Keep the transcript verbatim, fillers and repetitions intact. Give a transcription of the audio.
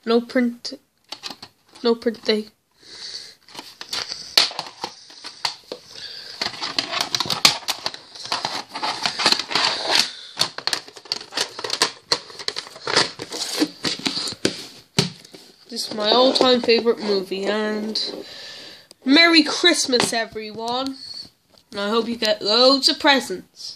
No print. No print day. This is my all-time favorite movie, and Merry Christmas, everyone. I hope you get loads of presents.